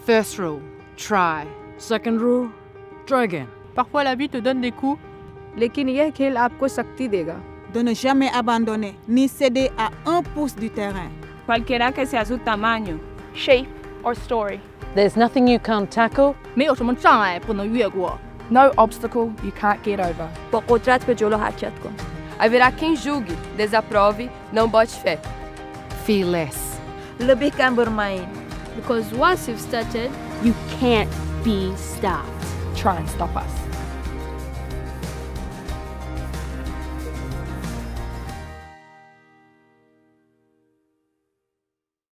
First rule, try. Second rule, try again. Parfois la vie te donne des coups, लेकिन यह खेल आपको शक्ति देगा. De ne jamais abandonner ni céder à 1 pouce du terrain. Cualquiera que sea su tamaño, shape, or story. There's nothing you can't tackle. 没有什么障碍不能越过。 No obstacle you can't get over. با قدرت به جلو حرکت کن. Haverá quem julgue, desaprove, não bote fé. Fearless. lebih kan bermain. Because once you've started, you can't be stopped. Try and stop us.